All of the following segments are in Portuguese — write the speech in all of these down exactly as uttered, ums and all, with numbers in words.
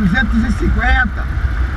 duzentos e cinquenta.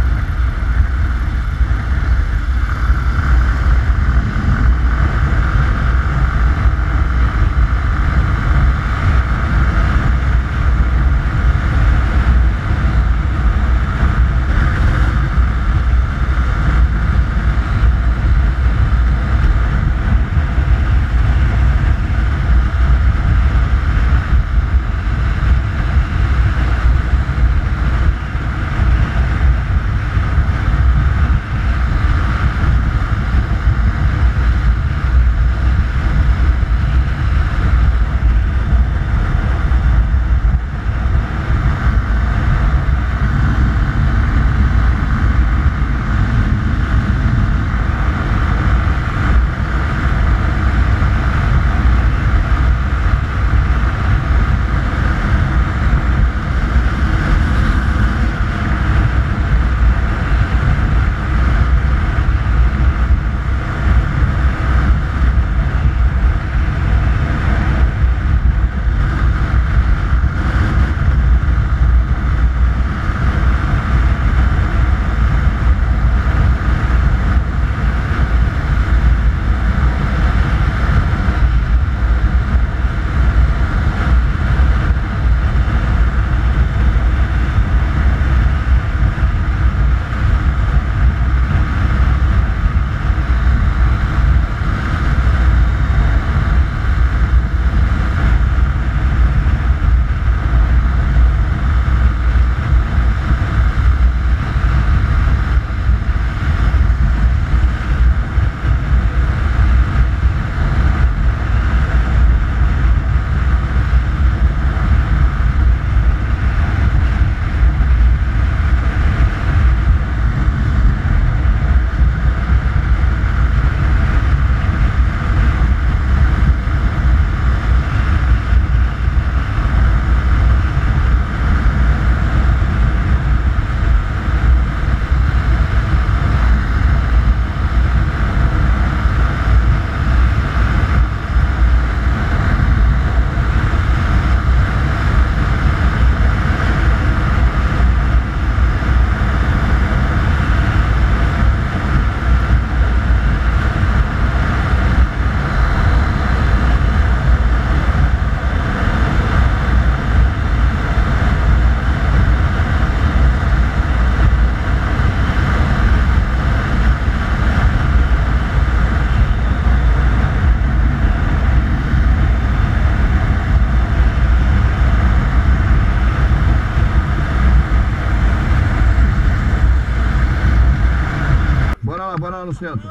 Bora lá no centro.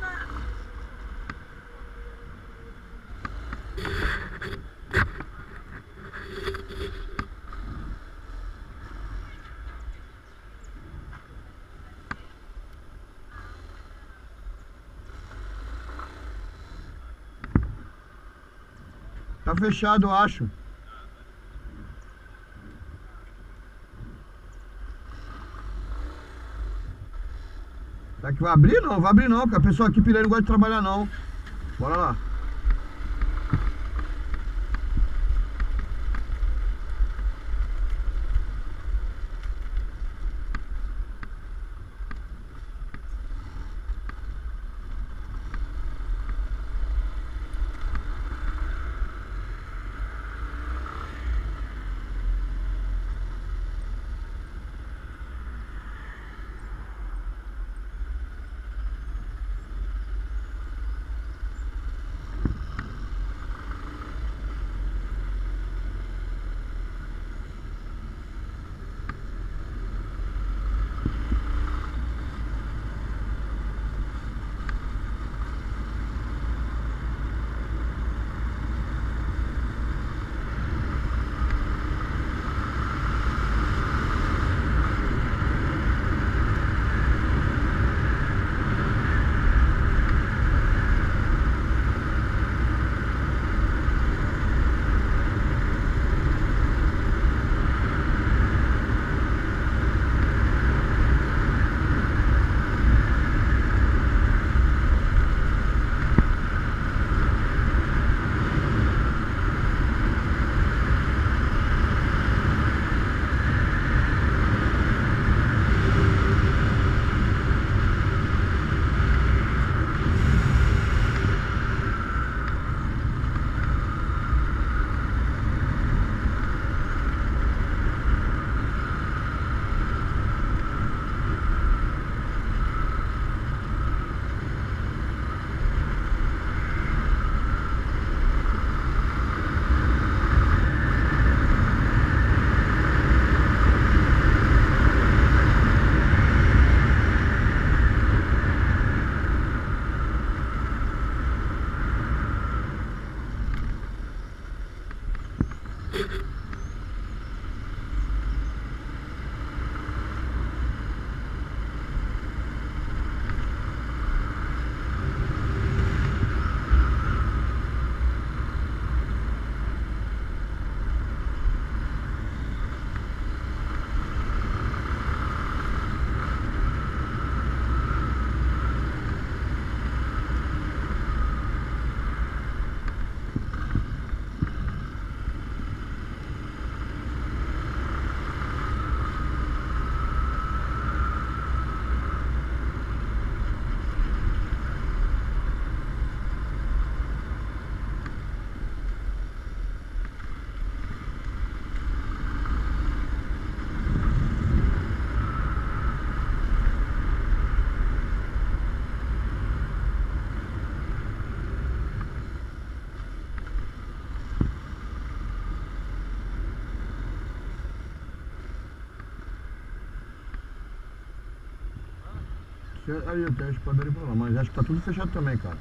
Tá fechado, eu acho. Será que vai abrir? Não, vai abrir não, porque a pessoa aqui Pirelli não gosta de trabalhar não. Bora lá. Ali tem as padarias pra lá, mas acho que tá tudo fechado também, cara.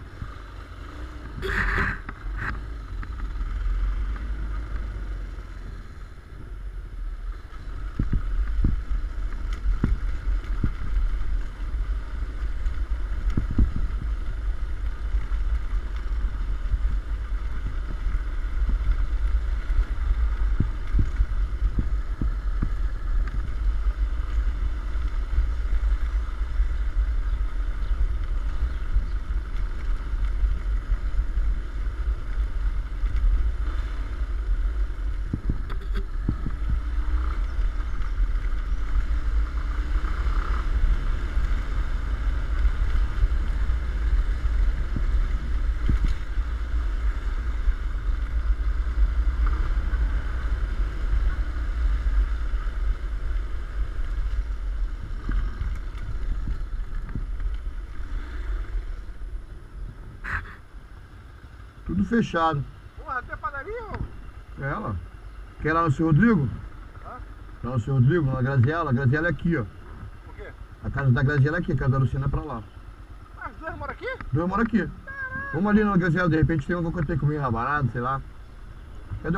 Tudo fechado. Porra, até padaria, homem? É ela. Quer ir lá no seu Rodrigo? Hã? Lá no seu Rodrigo, na Graziela. A Graziela é aqui, ó. Por quê? A casa da Graziela é aqui, a casa da Luciana é pra lá. As duas moram aqui? Duas moram aqui. Vamos ali na Graziela, de repente tem alguma coisa que tem comigo rabarado, sei lá. Cadê o...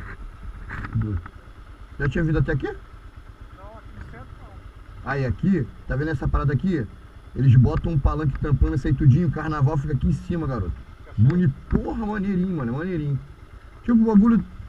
Já tinha vindo até aqui? Não, aqui no centro não. Aí aqui, tá vendo essa parada aqui? Eles botam um palanque tampando isso aí tudinho, o carnaval fica aqui em cima, garoto. Bonito, porra, maneirinho, mano, maneirinho. Tipo, o bagulho